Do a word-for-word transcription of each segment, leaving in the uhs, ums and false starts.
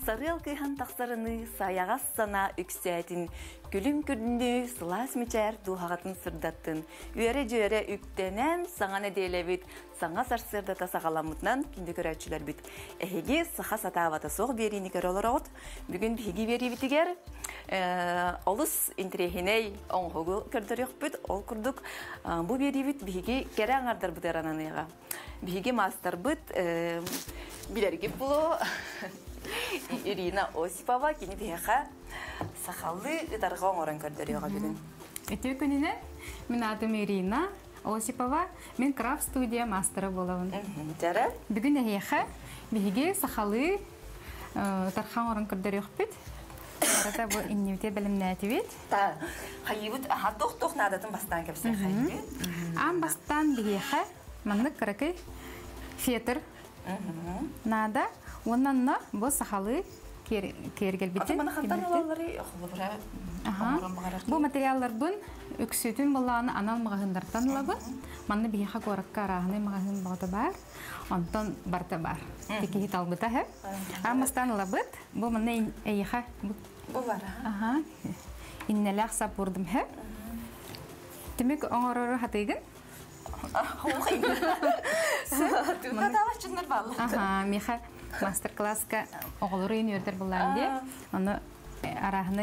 Сарыл кыйхан тақсарыны саяғас сана үксәтін, күлім күрдінді сылас мүчәр дұлғағатын сырдаттын. Үйәрі жүйәрі үктенен саңаны дейләбіт, саңа сарсырдата сағаламытнан күнді көрәтшілер біт. Әхеге сақа сатавата соқ берейіні көр олар оғыт. Бүгін бігі бері бітігер, олыс интрехіней оңғығы көрдірек біт, ол күрдік. Бұл бері біт бігі кәрі аңардар бұд әрананыға. Бігі мастар бұд, білерге бұлы Ирина Осипова, кені бейха сақалы ұтарға оңырын көрдіріға бүгін. Өте күніне, мен атым Ирина Осипова, мен крафт студия мастері болауын. Жәрі? Бүгін әйеха бейге сақалы ұтарған орын көрдіріқ біт. Арата бұл инневте білімні әті бет. Қайыбыт, тоқ-тоқ надатын бастан кәпсен қайыбыт? Ан бастан бейеха, маңдық қырақы фетр нада. Оннанна бұл сақалы кергел бітін. Атыманы қантан олалары оқылы бұра? Бұл материаллар бұн үксетін болағаны анал мағағындартан олабы. Манны бейха қораққа арағыны мағағын бағыты бар. Онтан барты бар. Текі хит албыта хэ. Амастан олабыт. Бұл манны әйіға. Бұл бара? Иннеләқ сап бұрдым хэ. Демек оңырыры хатыйгын. Оңғайын. Түмәдава чыныр балы. Мастер-класска оғылыр үйін өрдір бұланде, оны арағыны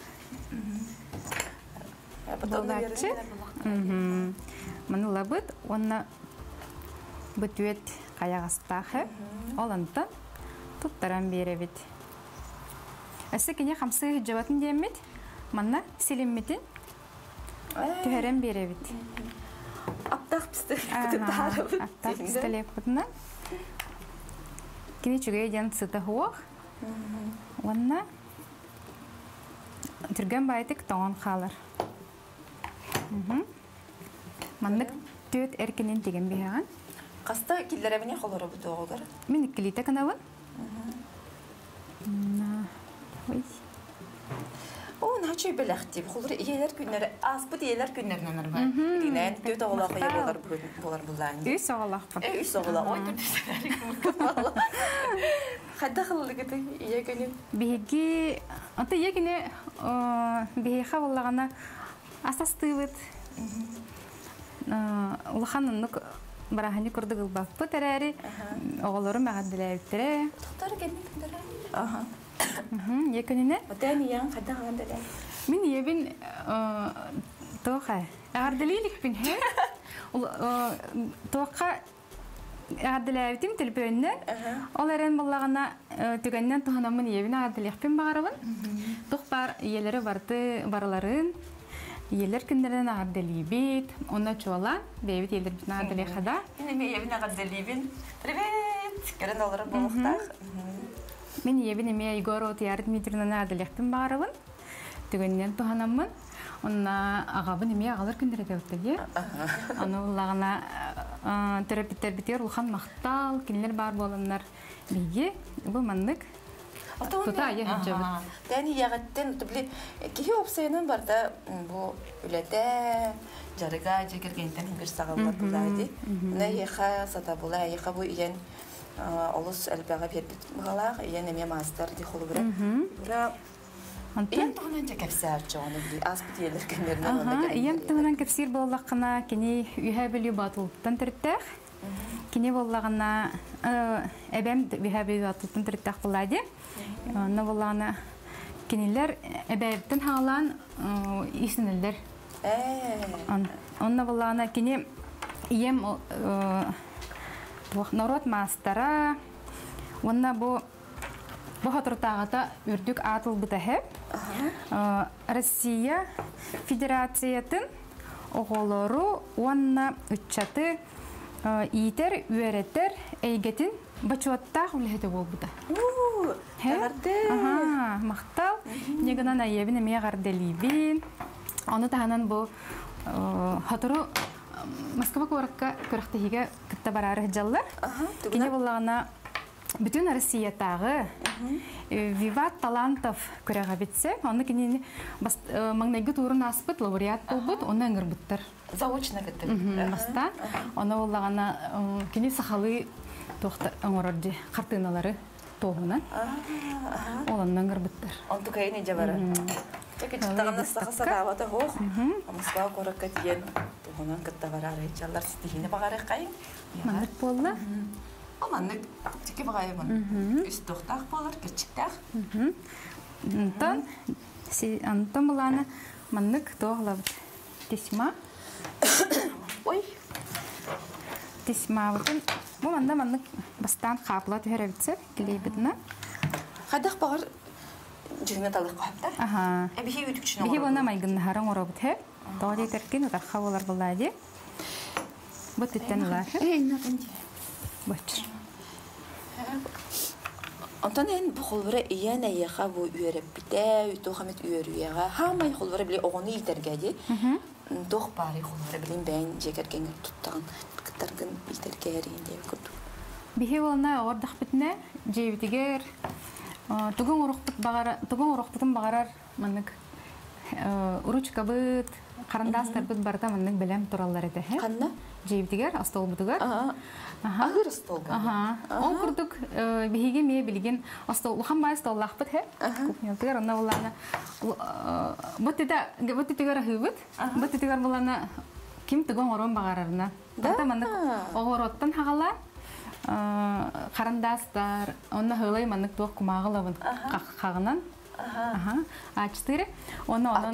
бұлдақчы. Мұны лабыт, оны бұтует қаяғаспақы, оланты тұттаран бере бет. Әсі кене қамсы жауатын деймет, мұны селемметін түхәрен бере бет. Аптақ пісті бұтыттары бұт. Аптақ пістілек бұтына. Кini juga yang setahuk, warna tergam baitik tahun color. Mandak tuat erkenin tiga bihan. Kasta killer evine color bu doğru. Minik kilita kanawan. Nah, wih. O naçı belirtti. Color iyiler günler, az bu iyiler günlerden var. Yine tuat oğlak yapıyorlar bular bulan. Üç oğlak. Üç oğlak. O tuat. Hatta xallı gidi iyi günün. Bihgi, anta iyi günü bihga vallagana asas tıvıt. Ulxanın nuk barahani kurdu gılbap. Bu tereri oğullarım ağaddilayıptire. Tutarı gelmek üzere. Aha. İyi gününe. Otani yan hatta ağaddilayıp. Min iyi bin toğa. Ağaddilayıp bin he. Toğa Ağaddilayıptım telefoninden. Onların ballağına tügenden tuhanamın evine ağaddilayıptım bağırabın. Toğbar iyeleri vardı baraların. Iyeler günlerden ağaddilayıbit. Ona çoğalan. Beyvit iyeler bütün ağaddilayıqada. Benim evine ağaddilayıbin. Привет! Görün olarak boğuqtaq. Men evine Igor Otiyarıt mitrinin ağaddilayıptım bağırabın. Tügenden tuhanamın. Ona ağabın emeğe ağalır gündere de öttüge. Onu ballağına terapitler biter, ulxan maqtal, kinler bar bolanlar beyge. Bu mandık. Tuta ayı hüccabı. Dəni yağıttın, tübli, kehi opsiyanın var da bu ülede jarıga jekirgenden bir sağıllar bulaydı. Ne yeqa sata bulay, yeqa bu iyen olus elbağa berbit bağalaq, iyen eme master di xolu bura. İyem tuğunan kefsir çoğunu bili, az bu diyeler günlerine ona gelin. İyem tuğunan kefsir bollaqına kini ühəbili batılıqdan tırıttaq. Kini bollaqına əbəm ühəbili batılıqdan tırıttaq bulaydı. Ona bollaqına kiniler əbəyibdən hağalan isinirlər. Ona bollaqına kini iyem narod mastara. Ona bu Bu hatırtağıda ürdük atıl bıtahı. Россия Федерациятын оғолору уанна үтчаты иетер, үйеретер, әйгетін бачуаттақ үліхеті бол бұда. Ууу, тағарды. Мақтал. Негінан айебін әме ғарделейбін. Оны тағынан бұл хатыру Москва көріққа көріқтігіге күтті барары жаллар. Кене болағына bütün Россиятағы Виват Талантов көріға бітсе, оны кенені маңнайғы турын аспыт, лауреат болбыт, оны әңір бұттыр. Заочно күтті. Оны олағана кене сақалы тоқты аңырарды қартыналары тоғынан. Оланнан кырбыттар. Онту кайын жабара. Теке чыктаганда сакаса давата хох. Москва коракка диен тоғынан кытта барар жаллар ситихине багарак кайын. Мандык болла. Аманнык теке багай бун. Үс тохтак болар, кичиктак. Антон си Антон буланы мандык тоглап тисма. Ой. Тисма бутун. Бу манда мандык бастан каплат herevitse клейбитна. Хадах багар жигне талык капта. Аха. Э бихи үтүкчүнө. Бихи бона майгын харан оробут he. Тоди теркин тарха болар буллади. Бу титтенлар. Э натанди. Бач. Антонен бу холбара ияна яха бу үйрөп бите, үтө хамет үйрөйга. Хамай холбара биле огону итергеди. Тох пари холбара билин бен жекерген туттаган кыттаргын итергерин деп көрдүк. Бихи болна ордах битне жебитигер тугун урукпут багара, тугун урукпутун багарар мандык уручка быт, карандастар быт барда мандык белем тураллар эте. Канна? Жебитигер астол бутугар. Ага. Агыр астолга. Ага. Он курдук бихиге ме билген астол хамма астоллах бит he. Кухнялтыгар онна булана бутида бутитигер хыбыт. Бутитигер булана ким тугун орон багарарына. Барда мандык огороттан хагала карандастар, онна хылай мандык тук кумагылабын кагынан. Ага. А четыре. Онна онон.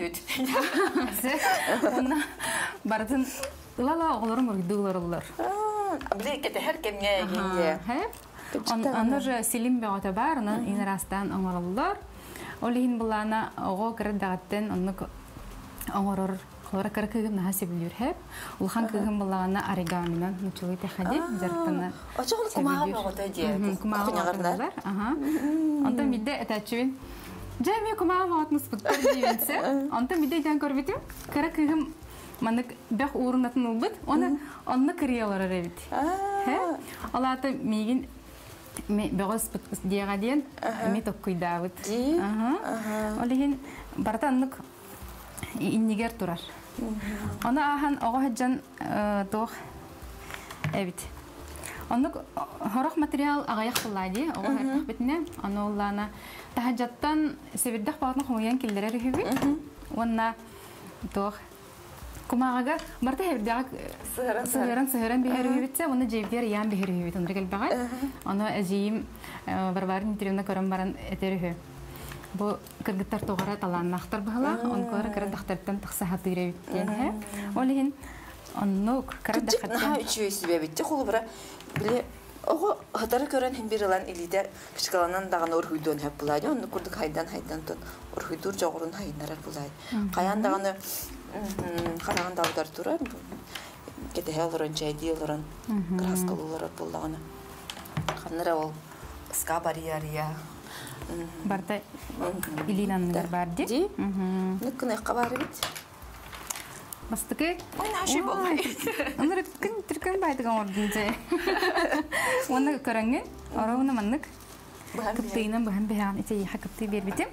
Онна бардын лала оглорум урдугларлар. Биле кете һәр кемгә генде. Аны же Селим бәгәтә бар, аны инрастан аңгыралар. Олин булана ого кырдагаттан аны аңгырыр. Хлора каркыгым нахасып юрһәп. Ул хан кыгым булана оригаминан нучылы тәхәди жартына. Ачыгы кумага бәгәтә ди. Кумага. Ага. Анда мидде әтәчүн. Җәми кумага бәгәтне спуттар дигәнсә. Анда мидде дан көрбитем. Каракыгым Мандык бәх урынатын улбыт, оны онны кыриялар рәбит. Хә? Алаты мигин бәгыс диягә дигән, ми токкыйда бит. Ага. Олыгын бартанлык иннигер турар. Ана ахан агыҗан тох эбит. Аны харак материал агаяк булады, агаяк битне, аны уллана таһаҗаттан себиддәх багны хойян килләре рихиби. Онна тох Кумагага барта хердак сыгыран сыгыран бихерү битсе, оны жевдер ян бихерү бит онда келбагай. Аны әҗиим барбарын интервьюна көрәм баран этерү. Бу кыргыттар тогара таланнактар бала, он кора кырдактардан тыкса хатыйры биткән. Олыгын оннук кырдактар. Ха үчү себеп битте холбара биле ого хатары көрән һәм бирелән илидә кичкаланан даган орхуйдон һәп булады. Онны күрдек хайдан хайдан тон орхуйдур жогырын хайнарар булады. Каян даганы Хараган даудар турар. Кете хелрон чайдилрон. Краскалулар буллаганы. Ханнара ол ска бариярия. Барта илинаннар барди. Ди. Никне кабары бит. Мастыке. Ой, наши болмай. Аныр кин тиркен байдыган ордунча. Оны көрәңге, арауны маннык. Кыптыйнан баһан бәһән ите хакыпты бербитем.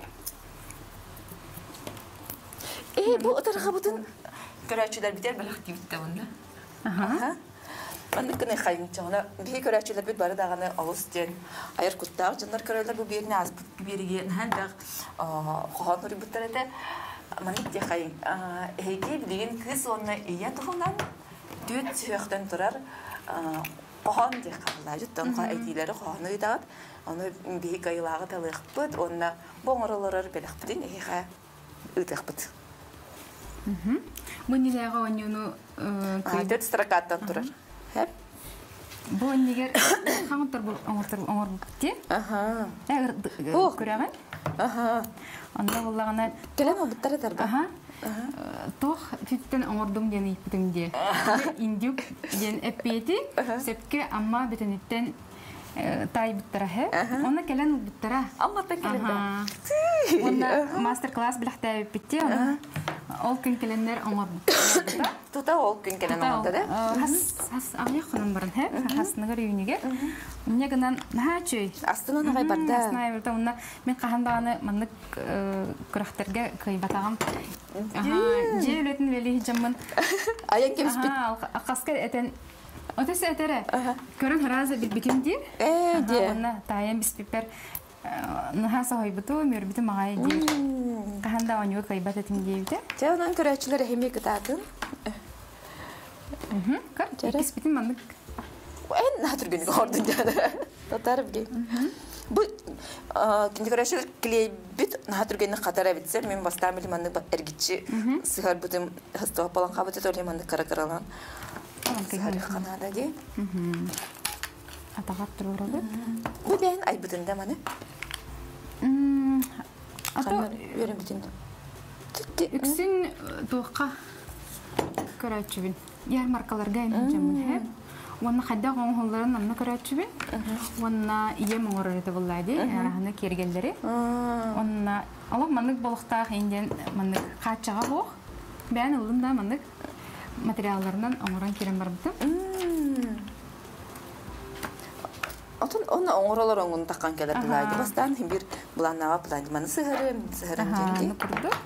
Э, бу отарга бутун көрәчүләр битәр бәләх дибитте монда. Аха. Аны кene хайын чана. Би көрәчүләр бит бары даганы алыс ден. Аяр куттар җаннар көрәләр бу берне аз бирге һәндәк а хатыр биттер әтә. Маны ди хайын. А һеге билген кыз онны ия туган. Дүт сөйхтән турар. А каһан ди калла җиттән ка әйтиләре каһаны дигәт. Аны би кайлагы талык бит, онна боңрылар бәләх битен һәя үтәк бит. Мм. Бу ниләгә онюну кайдат стракаттан турар. Хәп. Бу нигер хаңтыр бу аңтыр аңар битте. Аха. Әгәр күрәгән. Аха. Анда буллагына телема биттәр дәрбә. Аха. Тох фиттен аңардым дигән ипетеңдә. Индюк дигән эпети сепке амма битенеттен тай биттәрәһе. Оны келән биттәрә. Амма та келән. Оны мастер-класс биләхтә битте. Ол көн келәннәр аңар. Тута ол көн келән аңарда да. Хас хас агыяк ханым барын һә. Хас нигәр юнигә. Менә генә нәһәчөй. Астына нагай барда. Астына барда уна мен каһандаганы маннык күрәхтәргә кыйбатагам. Аха, җәлетен вели җамман. Аяк кем спит. Аха, акаска этен Ота сәтере. Көрін харазы битимдир. Э, де. Онна тайын биспипер нахаса хойбуту мөрбиту магай дир. Каханда оню кайбат этимдейбите. Те онан көрәчләр хеми кытатын. Мм. Кар. Икис битим мандык. Эн натургын гордун жада. Татар били. Бу кинди көрәчләр клейбит натургын катара битсе мен бастан били мандык эргичи сыгар бутым хастыга балан кабыты толе мандык каракаралан. Сыгар ханада ди. Мм. Атагат турурабы. Бу бен ай бутында маны. Мм. Ата өрем битин. Үксин туққа көрәчүбин. Ярмаркаларга инжамын хәп. Ванна хадда гоңһолларын намна көрәчүбин. Ванна ие моңорыты буллайды. Арахны кергелләре. Ванна Аллах мандык болуктак инден мандык качага бок. Бән улында мандык материалларынан оңоран керем барбыты. Отон оны оңоролор оңун таккан келер булайды. Бастан бир буланага булайды. Маны сыгырым, сыгырым денди.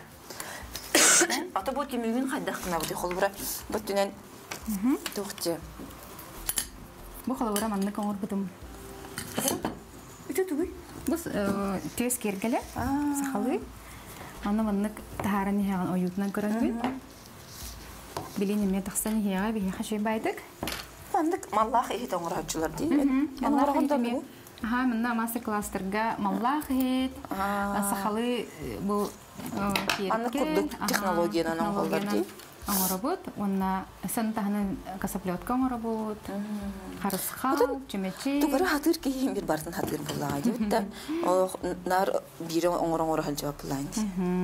Ата бу тимигин хаддакна бу холбура. Бу түнен тухчы. Бу холбура мандык оңор бутум. Үтө түгү. Бу тез кергеле. Сахалы. Аны мандык тахараны хаган оютнан көрөнбү. Билини ме таксаны хяга би хашый байдык. Мандык маллах ихит оңорачылар ди. Маллах ихит. Ага, менә мастер-классларга маллах ихит. Сахалы бу Аны курдук технологияны оңголдар ди. Оңоработ, онна сантахны касаплётка оңоработ. Харысхал, чемечи. Тугары хатыр кийим бир бартын хатыр буллага ди. Битте о нар бире оңор-оңор хал жавап буллайды.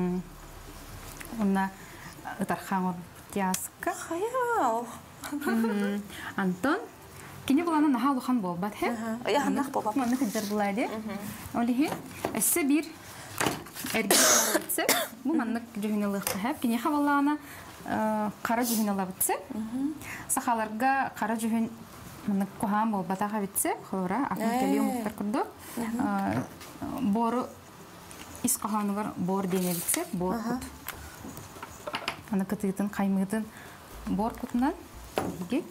Онна тархаңор тяска. Хая. Антон, кине буланы наха лухан болбат хэ? Я ханах болбат. Маны хыджар булайды. Олихи, эссе бир эргилер битсе, бу маннык жүйнөлүк хэп. Кине хавалана кара жүйнөлөп битсе. Сахаларга кара жүйн маннык кухан болбатага битсе, хора акын келио муктар курду. Бору искаханы бар, бор дене битсе, бор кут. Аны кытытын, каймытын бор кутунан Иги.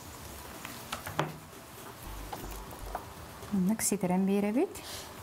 Мындык ситерен бере бит.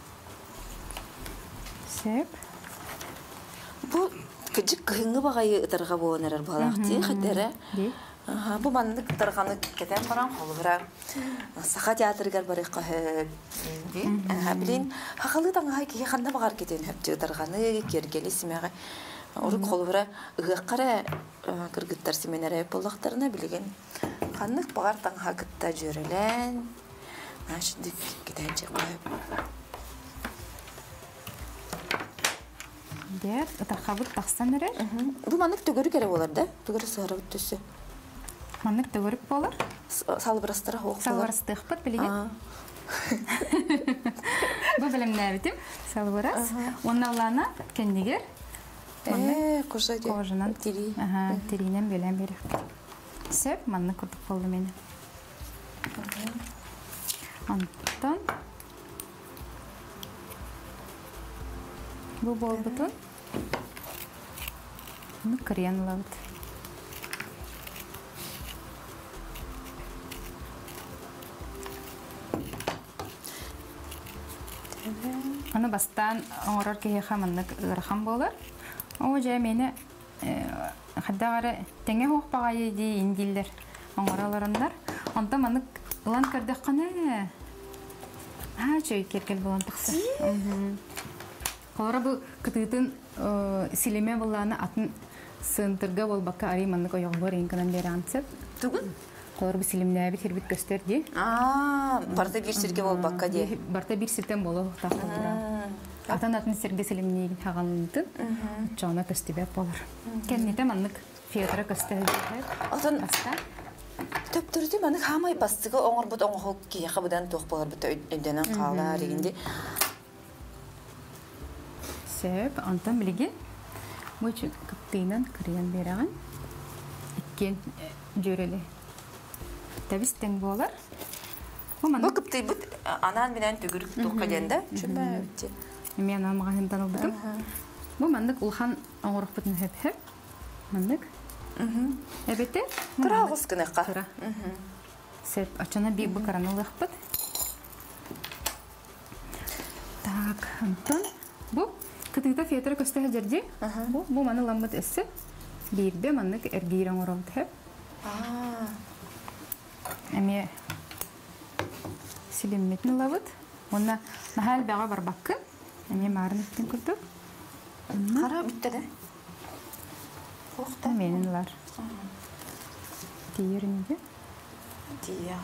Сеп. Бу кыжык кыйны багай ытарга болонар балакти хатера. Аха, бу мандык ытарганы кетен баран холбура. Саха театргар барыкка ди. Аха, билин хакалы таңга ки ханда багар кетен хеп ытарганы кергели симеге. Урuk холбура ыгаккара кыргыттар семинары боллактарына билген. Ханнык багар таңга кытта жөрелен. Ашдык кетенче коюп. Дер, ытархабыт таксан эре. Бу мандык төгөрү керек болар да? Төгөрү сыгырып төсө. Мандык төгөрүп болар. Салбырастыра хок болар. Салбырастык билген. Бу билемне битим. Салбырас. Онналана кендигер. Э, кожа де. Кожанан тири. Ага, тиринен белем бере. Сеп, манны курдук болду мени. Антон. Бу болбутун. Ну, крен лавт. Аны бастан оңорор кеге хаманнык ырхам болар. О же мени хаддагары теңе хокпагай ди индиллер оңораларындар. Онда манык улан кырдык кана. А чөй кергел болон тыксы. Колора бу кытытын силеме болланы атын сынтырга болбакка ари манык ойогбор инканан бери антсеп. Тугун? Колора бу силемне бит хербит көстөр ди. А, барда бир сирге болбакка ди. Барда бир сиртен боло тапкылара. Atan atın sergi selimliğin hağalındın. Çoğuna köstübep olur. Kendine manlık fiyatlara köstübep. Atan töptürdü manlık hamay bastığı oğur bud oğur ki yakabıdan toq bolar bit ödenen qala degende. Sep, antam bilgin. Bu için kaptaynan kırıyan beragan. İkken jöreli. Tabisten bolar. Bu kaptay bud anan bilen tügürük toqqa dende. Çöme bitti. Мен алмаған танылдым. Бу мандык улхан оңорох бутун хеп-хеп. Мандык. Мм. Эбете? Кырагыз кынакка. Сеп очона бик бакаранылык бит. Так, Антон. Бу кытыта фетер көстө жерди. Бу бу маны ламбат эссе. Бирбе маннык эргирен оролт хеп. Аа. Эме силимметни лабыт. Онна нахал бага барбаккы. Эме марныктын күрдүк. Кара биттеде. Та менинлар. Тиеринде. Тия.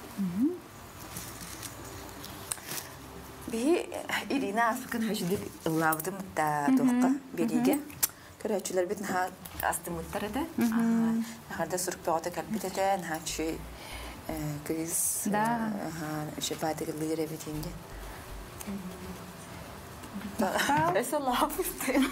Би Ирина аскын хаждык лавдым да тоққа бериге. Көрәчүләр бит на астымыттар иде. Ага. Хада сурпеота калбитете, хачи криз. Да. Ага, шепаты гылыре битинде. Эсэ лавсты.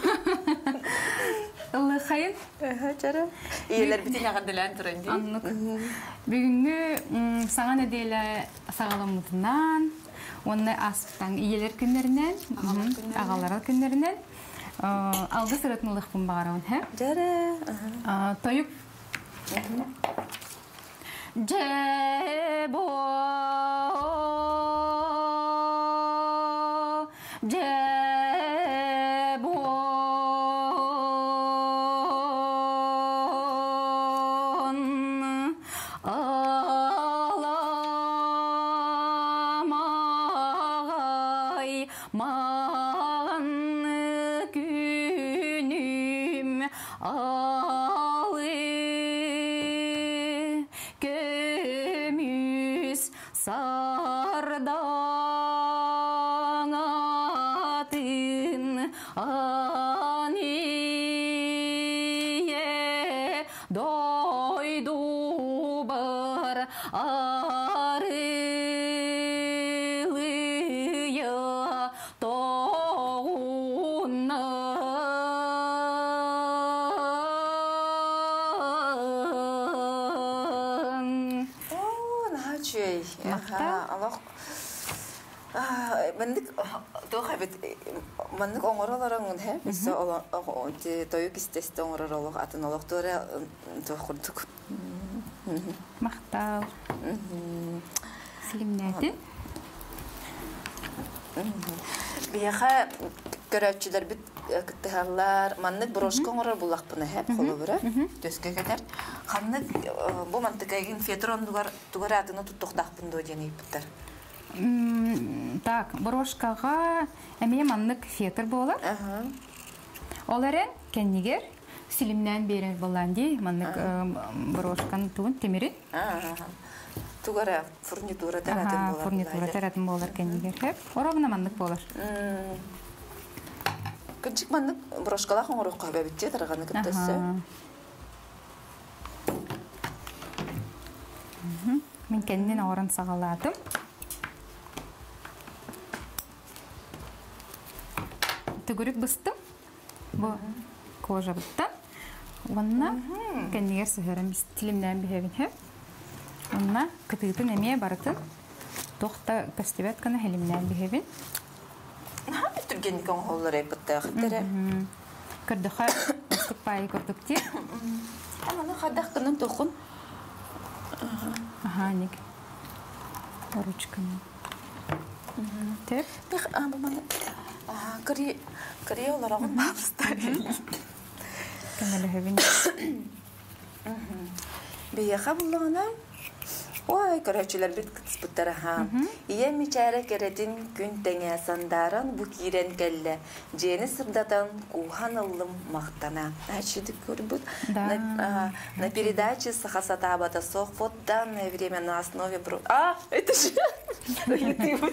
Алла хайын. Ага, чара. Иелер битин агадылан турынды. Аннык. Бүгүнгү саңа неделе сагаламытынан, онны астан иелер күннәреннән, агалар күннәреннән алды сыратнылыкпын багарабын, һә? Жара. Ага. Тоюк. Жебо. Жебо. Аламай маған күнім алы көміз сардаңатын ание дойду бар арылыя тоғунан. О, нахачей. Ага, аллах. Мандык тоха бит мандык оңоролорун хэ бис ол те тоюк истесте оңоролог атын олокторе тохурдук. Мактау. Силимнәти. Бияха көрәчүләр бит кыттыгаллар мандык брошка оңорор булакпына хэ холобура төскө кетер. Ханнык бу мантыкайгын фетрон дугар дугар атыны туттуктакпын до жени биттер. Так, брошкага әмие маннык фетр болар. Оларын кеннигер силимнән берен боланди маннык брошканы туын темирин. Тугара фурнитура таратын болар. Фурнитура таратын болар кеннигер хеп. Орогына маннык болар. Кычык мандык брошкалар оңорокка бебитте тарганы кыттысы. Мен кеннен орын сагаладым. Төгүрүк быстым. Бу кожа бытта. Онна кеннигер сыгырым стилимнән бихебин хеп. Онна кытытын эме барытын. Тохта кастебет кана хелимнән бихебин. Ха, битүрген кон холлар эпитте хиттере. Кырдыха ыстык пай көрдүк ти. Ана хадак кынан тохун. Ага, ник. Ручками. Теп. Бих а бу мана. А, кри кри оларагын бабыстар. Канале хевин. Бияха булгана. Ой, көрәчүләр бит кытыспыттар ха. Ие мичәре керетин күн тәңә сандаран бу кирен келле. Жени сырдатан кухан аллым мактана. Ачыды көрбүт. На на передаче Сахасата Абата Сох вот данное время на основе бро. А, это же YouTube.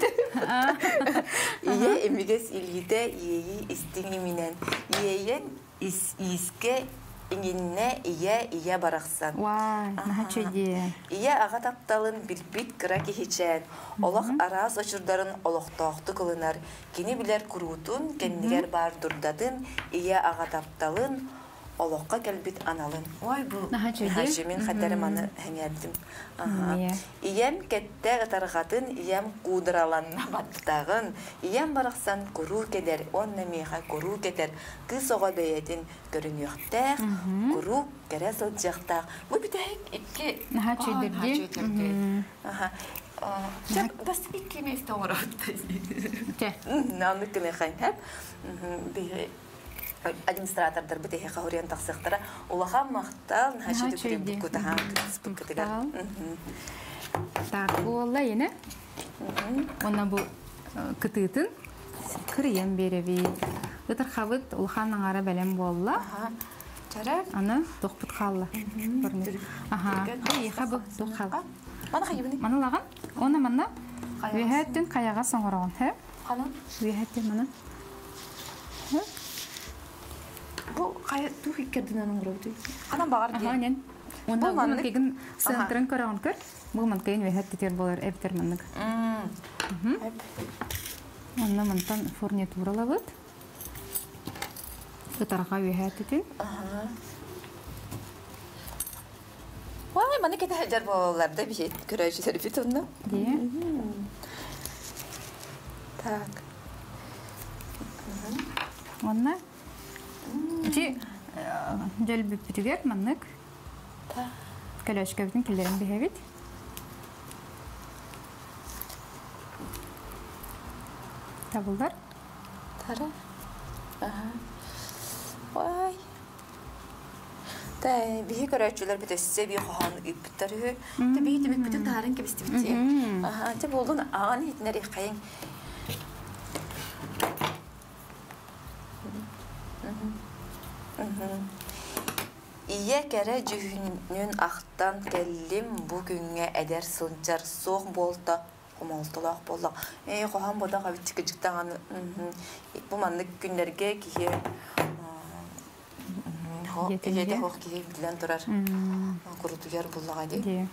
Ие эмигес илите ие истини минен. Ие ис иске иңинне ие ие барахсан. Вай, нахачеде. Ие ага тапталын билбит кыра кихичен. Олох арас очурдарын олохтоохту кылынар. Кини билер курутун, кеннигер бар дурдатын, ие ага тапталын олоққа кәлбит аналын. Ой, бұл Аха, чөйде. хажымен хаттарым аны хәңәрдім. Мия. Ием кәтті ғытарғатын, ием қудыраланна баттағын, ием барақсан көру кедер, онна меха көру кедер, кыз оға бәйетін көрін yoқтақ, көру кәрі сылжақтақ. Бұл бітәйік икке... Аха, чөйдерге. Аха. Жап, бас икке мейсті оңырауытты. Те. Науны көме қайнап. Администратордар бітеге қауыриян тақсықтыра. Олаға мақтал, нашы дүкірі бүккі тағам күтіспік күтігер. Так, бұл олла ені. Онна бұл күтігітін күріен береби. Үтір қабыт ұлханның ара бәлем болла. Жарар? Аны тоқпыт қалла. Аха, ей қабы тоқ қал. Мана қайыбыны? Мана лаған? Оны мана үйәттін қаяға соңырағын. Қанан? Үйәттін мана. Бұл қая тух иккерден аның ұрауды? Қанан бағар Аха, нен. Онда бұл манкеген сығынтырын көрағын көр. Бұл манкеген үйәтті тер болар әптер маннық. Онна мантан фурнитурала бұд. Үтарға үйәтті тен. Ой, маны кеті әжер болаларда бейет көрәжілер бет онна. Де. Так. Онна Жи жөл бүппүтүгер маннык. Көлөшкөбүтүн килдерин бихебит. Табылдар. Тара. Ага. Ой. Та бихи көрөчүлөр бүтөссе би хаан үппүттөрү. Та би демек бүтүн тарын кебистибити. Ага, та болдун аан хитнери кайын. Ие кәрі жүхінен ақтан кәлім бүгінге әдер сылжар соқ болта құмалтылақ болдақ. Эй, қоған бода қабитчікі жықтаған бұл манны күндерге кейе ете хоқ кейе білен тұрар құрытугер болдаға де.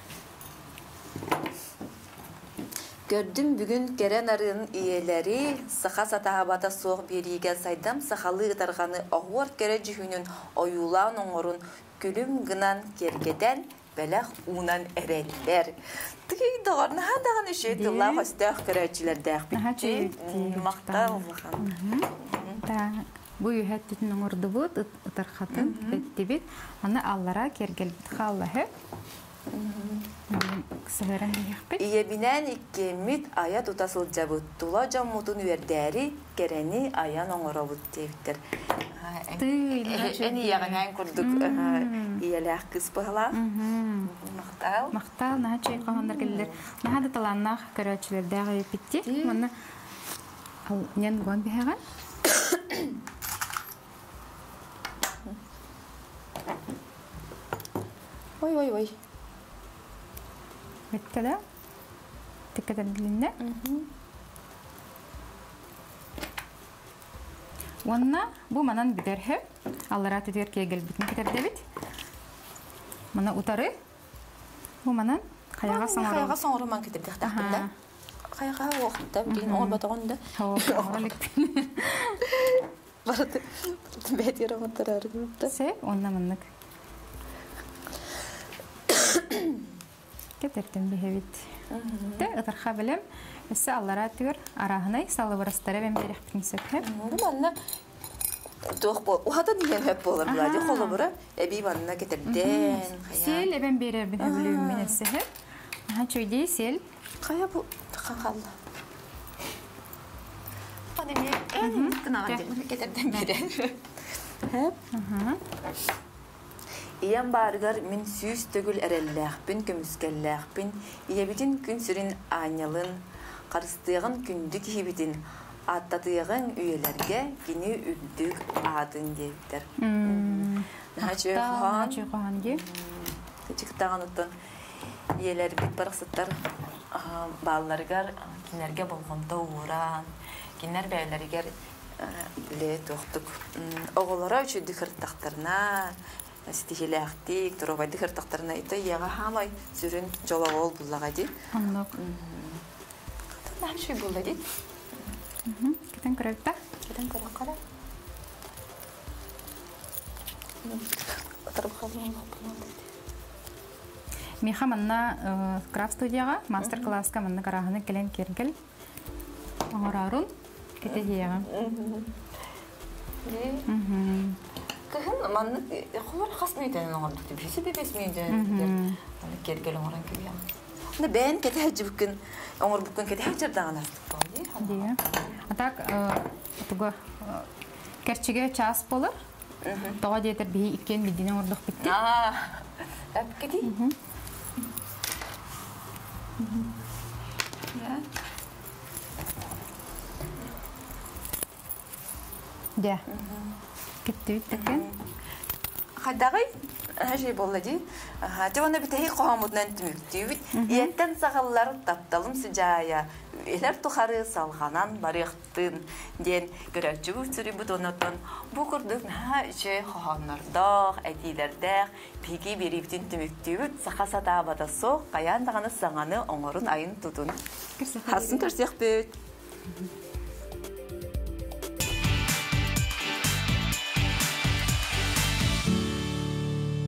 Gördüm bugün gelen arının iyeleri sağa satahabata soğuk biriyle saydım sahalı ıtarganı ağır kere cühünün oyulan oğurun gülüm gınan gergeden belak unan erenler. Tıkayı dağarına hadağın işi Allah hastaq kereciler dağ bitti. Maqta Allah'ım. Bu yuhattin oğurdu bu ıtargatın bitti bit. Ana Allah'a kergel Allah'ı. İye binen iki mit aya tutasıl cabut. Tula camutun verderi kereni ayan oğurabut deyiptir. En iyi yağınan kurduk. İyeler kız bağla. Maqtal. Maqtal. Naha çay qoğanlar gelirler. Naha da talanaq köröçüler dağı bitti. Mana nen goğan bihagan. Oy oy oy. Bitti. Dikkat edin. Wanna bu manan biderhe. Allara tüder ki gel bitin kitab David. Mana utarı. Bu manan kayaga sonra. Kayaga sonra man kitab tahtilla. Kayaga waqtta bilin ol batağında. Ha, alik. Bardı. Betira matarar grupta. Se, onna mannak. Ketertem bihevit. De atarxa bilem. Esse allara tüder arahınay salı barastara ben berih prinsephe. Bu manna Doğ bol. O hada diyen hep olur buladı. Xolu bura. Ebi manna getirden. Sel ben berer bin hüblüğüm minesse hep. Ha çöyde sel. Kaya bu tıkankallı. Bana bir en tınağı getirden berer. Hep. İyem bargar min süs tögül erelləxbin, kömüskəlləxbin, iyebitin gün sürün anyalın, qarыстığın gündük hibitin, atladığın üyelerge yine üldük adın deyiptir. Naçı Qoğan. Naçı Qoğan deyip. Çıktağın otun iyeler bit barıqsıtlar bağlargar, kinlerge bolğanda uğuran, kinler bəylərger bile toxtuk. Oğullara üçü dikirtaqtırına, stihiləkdik, turobay dikirtaqtırına ita yağa hamay sürün jola ol bullağa deyip. Anlıq. Nam şey bulla deyip. Keten körəkdə? Keten körək qara. Миха манна крафт студияга мастер-класска манна караханы келен кергел. Оңорарун кетегияга. Мгм. Кыһын манны хулар хасмыйдан оңорду деп бисе бебес менден. Аны кергел оңоран кебем. Не бен кете хәҗибкин оңор буккин кете хәҗирдан астык Дия. А так туга керчиге час болар. Тога диетер би иккен бидине ордук битти. Аа. Тап кети. Дия. Кетти теккен. Хадагай хәҗи боллади. Аха, тәвәне битәһи каһамутнан тимектибит. Иеттен сагаллар тапталым сижая. Элер тухары салганан барыктын ден көрәчү сүри бутонатан бу курдук ха иче ханнарда, әтиләрдә пиги бериптин тимектибит. Сахасата бадасо, каян даганы саңаны оңорун айын тутун. Хасын төрсәк бит.